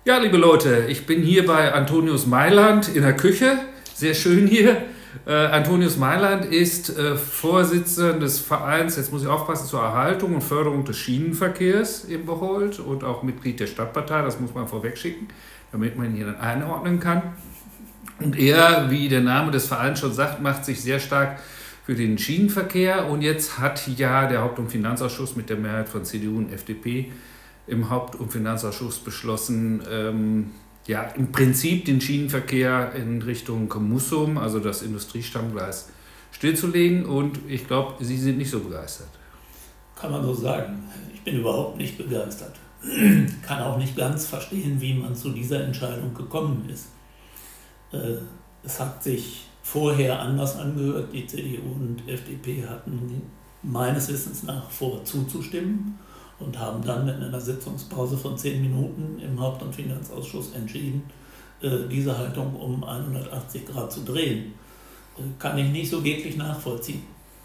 Ja, liebe Leute, ich bin hier bei Antonius Mailand in der Küche. Sehr schön hier. Antonius Mailand ist Vorsitzender des Vereins, jetzt muss ich aufpassen, zur Erhaltung und Förderung des Schienenverkehrs in Bocholt und auch Mitglied der Stadtpartei, das muss man vorweg schicken, damit man ihn hier dann einordnen kann. Und er, wie der Name des Vereins schon sagt, macht sich sehr stark für den Schienenverkehr. Und jetzt hat ja der Haupt- und Finanzausschuss mit der Mehrheit von CDU und FDP im Haupt- und Finanzausschuss beschlossen, ja, im Prinzip den Schienenverkehr in Richtung Mussum, also das Industriestammgleis, stillzulegen. Und ich glaube, Sie sind nicht so begeistert. Kann man so sagen. Ich bin überhaupt nicht begeistert. Kann auch nicht ganz verstehen, wie man zu dieser Entscheidung gekommen ist. Es hat sich vorher anders angehört. Die CDU und FDP hatten meines Wissens nach vor, zuzustimmen und haben dann in einer Sitzungspause von 10 Minuten im Haupt- und Finanzausschuss entschieden, diese Haltung um 180 Grad zu drehen. Kann ich nicht so wirklich nachvollziehen.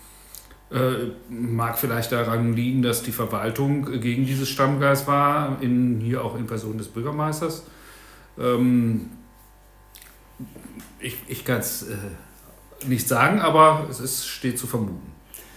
Mag vielleicht daran liegen, dass die Verwaltung gegen dieses Stammgleis war, hier auch in Person des Bürgermeisters. Ich kann es nicht sagen, aber steht zu vermuten.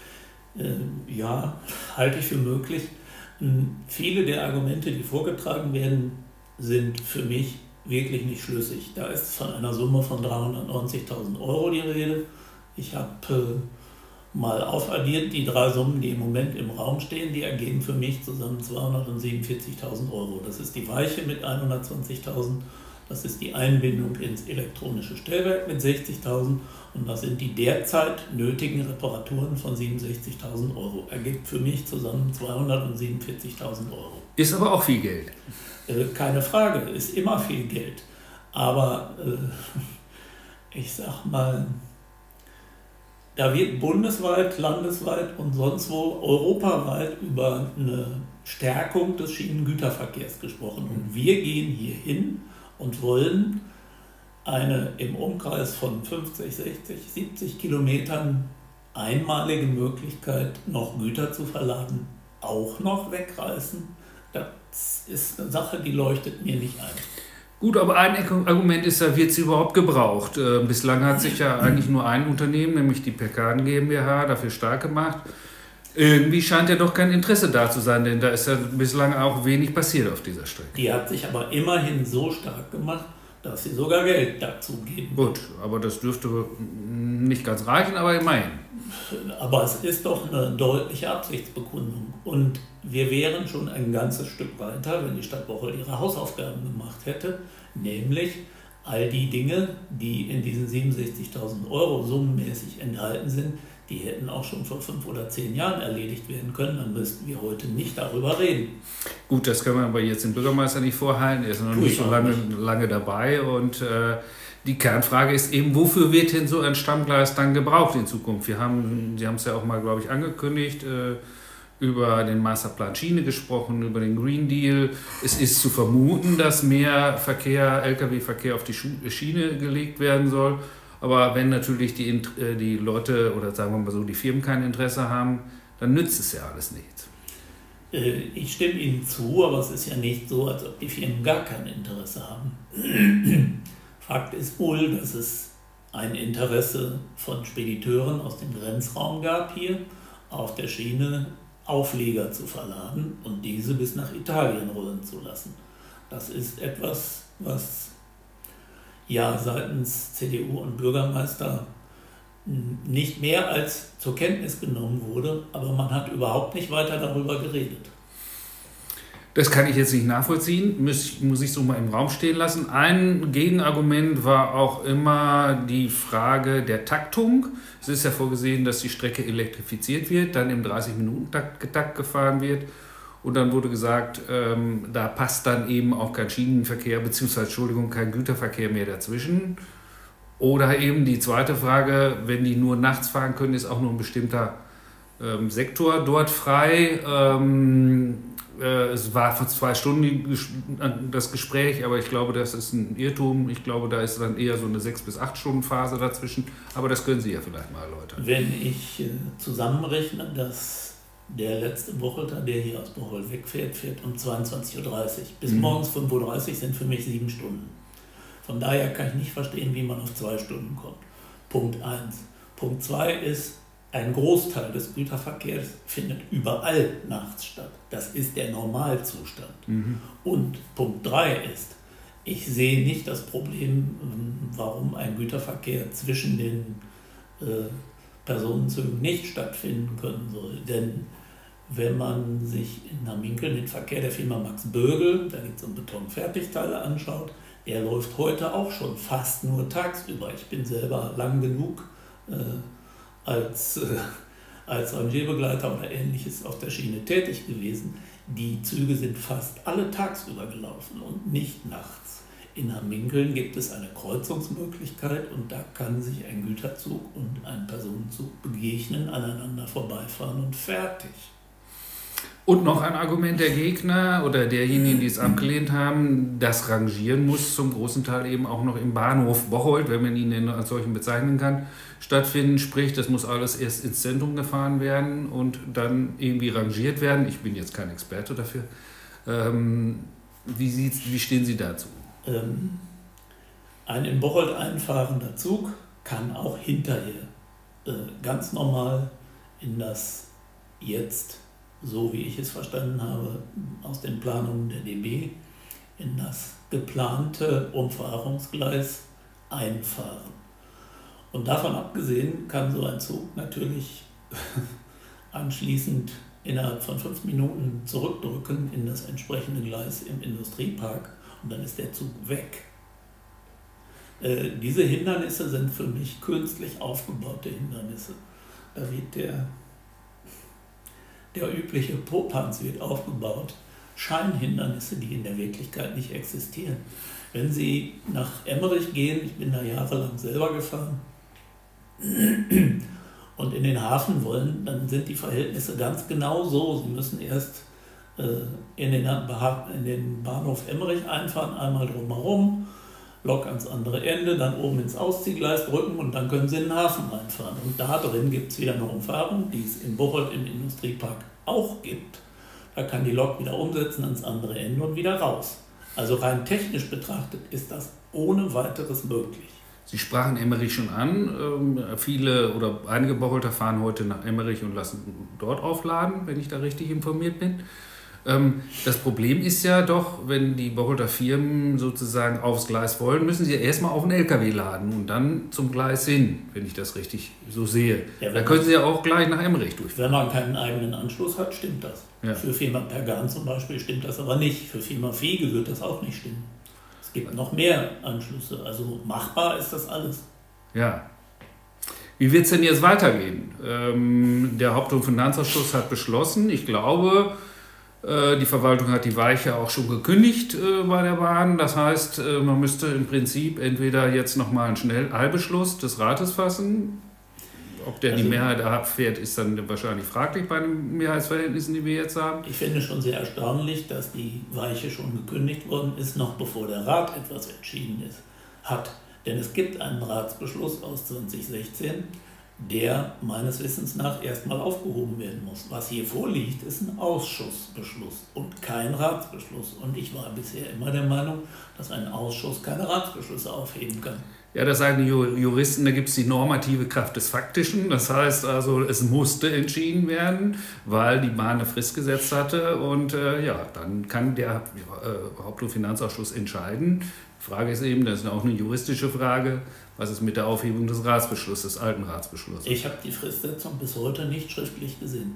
Ja, halte ich für möglich. Viele der Argumente, die vorgetragen werden, sind für mich wirklich nicht schlüssig. Da ist von einer Summe von 390.000 Euro die Rede. Ich habe mal aufaddiert, die 3 Summen, die im Moment im Raum stehen, die ergeben für mich zusammen 247.000 Euro. Das ist die Weiche mit 120.000, das ist die Einbindung ins elektronische Stellwerk mit 60.000 und das sind die derzeit nötigen Reparaturen von 67.000 Euro. Ergibt für mich zusammen 247.000 Euro. Ist aber auch viel Geld. Keine Frage, ist immer viel Geld. Aber ich sag mal, da wird bundesweit, landesweit und sonst wo europaweit über eine Stärkung des Schienengüterverkehrs gesprochen. Und wir gehen hier hin und wollen eine im Umkreis von 50, 60, 70 Kilometern einmalige Möglichkeit, noch Güter zu verladen, auch noch wegreißen. Das ist eine Sache, die leuchtet mir nicht ein. Gut, aber ein Argument ist ja, wird sie überhaupt gebraucht? Bislang hat sich ja eigentlich nur ein Unternehmen, nämlich die Pekaden GmbH, dafür stark gemacht. Irgendwie scheint ja doch kein Interesse da zu sein, denn da ist ja bislang auch wenig passiert auf dieser Strecke. Die hat sich aber immerhin so stark gemacht, dass sie sogar Geld dazu geben. Gut, aber das dürfte nicht ganz reichen, aber immerhin. Aber es ist doch eine deutliche Absichtsbekundung. Und wir wären schon ein ganzes Stück weiter, wenn die Stadt Bocholt ihre Hausaufgaben gemacht hätte, nämlich all die Dinge, die in diesen 67.000 Euro summenmäßig enthalten sind, die hätten auch schon vor 5 oder 10 Jahren erledigt werden können, dann müssten wir heute nicht darüber reden. Gut, das können wir aber jetzt dem Bürgermeister nicht vorhalten, er ist noch nicht so lange dabei und die Kernfrage ist eben, wofür wird denn so ein Stammgleis dann gebraucht in Zukunft? Sie haben es ja auch mal, glaube ich, angekündigt, über den Masterplan Schiene gesprochen, über den Green Deal. Es ist zu vermuten, dass mehr Lkw-Verkehr auf die Schiene gelegt werden soll. Aber wenn natürlich die Leute oder sagen wir mal so, die Firmen kein Interesse haben, dann nützt es ja alles nichts. Ich stimme Ihnen zu, aber es ist ja nicht so, als ob die Firmen gar kein Interesse haben. Fakt ist wohl, dass es ein Interesse von Spediteuren aus dem Grenzraum gab, hier auf der Schiene Aufleger zu verladen und diese bis nach Italien rollen zu lassen. Das ist etwas, was ja seitens CDU und Bürgermeister nicht mehr als zur Kenntnis genommen wurde, aber man hat überhaupt nicht weiter darüber geredet. Das kann ich jetzt nicht nachvollziehen, muss ich so mal im Raum stehen lassen. Ein Gegenargument war auch immer die Frage der Taktung. Es ist ja vorgesehen, dass die Strecke elektrifiziert wird, dann im 30-Minuten-Takt gefahren wird. Und dann wurde gesagt, da passt dann eben auch kein Schienenverkehr, beziehungsweise, Entschuldigung, kein Güterverkehr mehr dazwischen. Oder eben die zweite Frage, wenn die nur nachts fahren können, ist auch nur ein bestimmter Sektor dort frei. Es war vor 2 Stunden das Gespräch, aber ich glaube, das ist ein Irrtum. Ich glaube, da ist dann eher so eine 6 bis 8 Stunden Phase dazwischen. Aber das können Sie ja vielleicht mal erläutern. Wenn ich zusammenrechne, dass Der letzte Bocholter, der hier aus Bocholt wegfährt, fährt um 22:30 Uhr. Bis morgens 5:30 Uhr sind für mich 7 Stunden. Von daher kann ich nicht verstehen, wie man auf 2 Stunden kommt. Punkt 1. Punkt 2 ist, ein Großteil des Güterverkehrs findet überall nachts statt. Das ist der Normalzustand. Und Punkt 3 ist, ich sehe nicht das Problem, warum ein Güterverkehr zwischen den Personenzügen nicht stattfinden können soll. Denn wenn man sich in Hamminkeln den Verkehr der Firma Max Bögel, da geht es um Betonfertigteile, anschaut, der läuft heute auch schon fast nur tagsüber. Ich bin selber lang genug als Rangierbegleiter oder Ähnliches auf der Schiene tätig gewesen. Die Züge sind fast alle tagsüber gelaufen und nicht nachts. In Hamminkeln gibt es eine Kreuzungsmöglichkeit und da kann sich ein Güterzug und ein Personenzug begegnen, aneinander vorbeifahren und fertig. Und noch ein Argument der Gegner oder derjenigen, die es abgelehnt haben, das Rangieren muss zum großen Teil eben auch noch im Bahnhof Bocholt, wenn man ihn als solchen bezeichnen kann, stattfinden. Sprich, das muss alles erst ins Zentrum gefahren werden und dann irgendwie rangiert werden. Ich bin jetzt kein Experte dafür. Wie stehen Sie dazu? Ein in Bocholt einfahrender Zug kann auch hinterher ganz normal in das jetzt, so wie ich es verstanden habe, aus den Planungen der DB, in das geplante Umfahrungsgleis einfahren. Und davon abgesehen kann so ein Zug natürlich anschließend innerhalb von 5 Minuten zurückdrücken in das entsprechende Gleis im Industriepark und dann ist der Zug weg. Diese Hindernisse sind für mich künstlich aufgebaute Hindernisse. Da wird der übliche Popanz wird aufgebaut. Scheinhindernisse, die in der Wirklichkeit nicht existieren. Wenn Sie nach Emmerich gehen, ich bin da jahrelang selber gefahren, und in den Hafen wollen, dann sind die Verhältnisse ganz genau so. Sie müssen erst in den Bahnhof Emmerich einfahren, einmal drumherum, Lok ans andere Ende, dann oben ins Ausziehgleis drücken und dann können Sie in den Hafen reinfahren. Und da drin gibt es wieder eine Umfahrung, die es in Bocholt im Industriepark auch gibt. Da kann die Lok wieder umsetzen ans andere Ende und wieder raus. Also rein technisch betrachtet ist das ohne weiteres möglich. Sie sprachen Emmerich schon an. Viele oder einige Bocholter fahren heute nach Emmerich und lassen dort aufladen, wenn ich da richtig informiert bin. Das Problem ist ja doch, wenn die Bocholter Firmen sozusagen aufs Gleis wollen, müssen sie ja erstmal auf einen LKW laden und dann zum Gleis hin, wenn ich das richtig so sehe. Ja, da können sie ja auch gleich nach Emmerich durchfahren. Wenn man keinen eigenen Anschluss hat, stimmt das. Ja. Für Firma Pergan zum Beispiel stimmt das aber nicht. Für Firma Fiege wird das auch nicht stimmen. Es gibt noch mehr Anschlüsse. Also machbar ist das alles. Ja. Wie wird es denn jetzt weitergehen? Der Haupt- und Finanzausschuss hat beschlossen, ich glaube, die Verwaltung hat die Weiche auch schon gekündigt bei der Bahn. Das heißt, man müsste im Prinzip entweder jetzt nochmal einen Schnelleilbeschluss des Rates fassen. Ob der die Mehrheit abfährt, ist dann wahrscheinlich fraglich bei den Mehrheitsverhältnissen, die wir jetzt haben. Ich finde schon sehr erstaunlich, dass die Weiche schon gekündigt worden ist, noch bevor der Rat etwas entschieden hat. Denn es gibt einen Ratsbeschluss aus 2016, der meines Wissens nach erstmal aufgehoben werden muss. Was hier vorliegt, ist ein Ausschussbeschluss und kein Ratsbeschluss. Und ich war bisher immer der Meinung, dass ein Ausschuss keine Ratsbeschlüsse aufheben kann. Ja, das sagen die Juristen, da gibt es die normative Kraft des Faktischen. Das heißt also, es musste entschieden werden, weil die Bahn eine Frist gesetzt hatte. Und dann kann der Haupt- und Finanzausschuss entscheiden. Die Frage ist eben, das ist auch eine juristische Frage, was ist mit der Aufhebung des Ratsbeschlusses, des alten Ratsbeschlusses? Ich habe die Fristsetzung bis heute nicht schriftlich gesehen.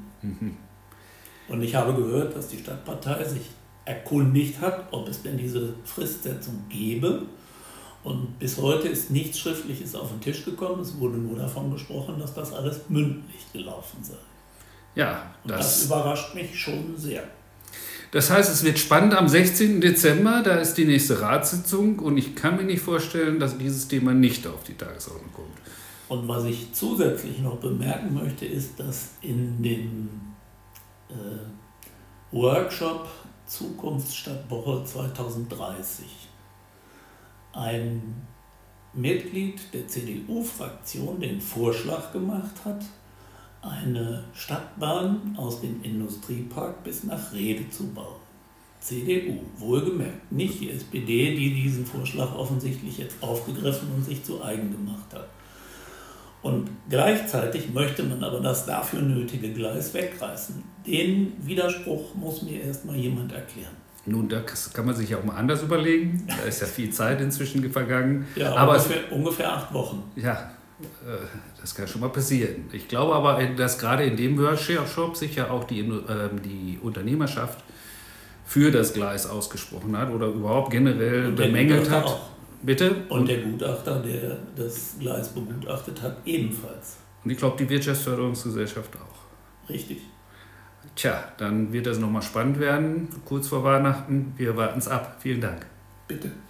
Und ich habe gehört, dass die Stadtpartei sich erkundigt hat, ob es denn diese Fristsetzung gäbe. Und bis heute ist nichts Schriftliches auf den Tisch gekommen. Es wurde nur davon gesprochen, dass das alles mündlich gelaufen sei. Ja, das überrascht mich schon sehr. Das heißt, es wird spannend am 16. Dezember, da ist die nächste Ratssitzung und ich kann mir nicht vorstellen, dass dieses Thema nicht auf die Tagesordnung kommt. Und was ich zusätzlich noch bemerken möchte, ist, dass in dem Workshop Zukunftsstadt Bocholt 2030 ein Mitglied der CDU-Fraktion den Vorschlag gemacht hat, eine Stadtbahn aus dem Industriepark bis nach Rede zu bauen. CDU, wohlgemerkt, nicht die SPD, die diesen Vorschlag offensichtlich jetzt aufgegriffen und sich zu eigen gemacht hat. Und gleichzeitig möchte man aber das dafür nötige Gleis wegreißen. Den Widerspruch muss mir erstmal jemand erklären. Nun, das kann man sich ja auch mal anders überlegen. Da ist ja viel Zeit inzwischen vergangen. Ja, aber ungefähr 8 Wochen. Ja, das kann schon mal passieren. Ich glaube aber, dass gerade in dem Workshop sich ja auch die Unternehmerschaft für das Gleis ausgesprochen hat oder überhaupt generell bemängelt hat. Auch. Bitte? Und der Gutachter, der das Gleis begutachtet hat, ebenfalls. Und ich glaube, die Wirtschaftsförderungsgesellschaft auch. Richtig. Tja, dann wird das nochmal spannend werden, kurz vor Weihnachten. Wir warten es ab. Vielen Dank. Bitte.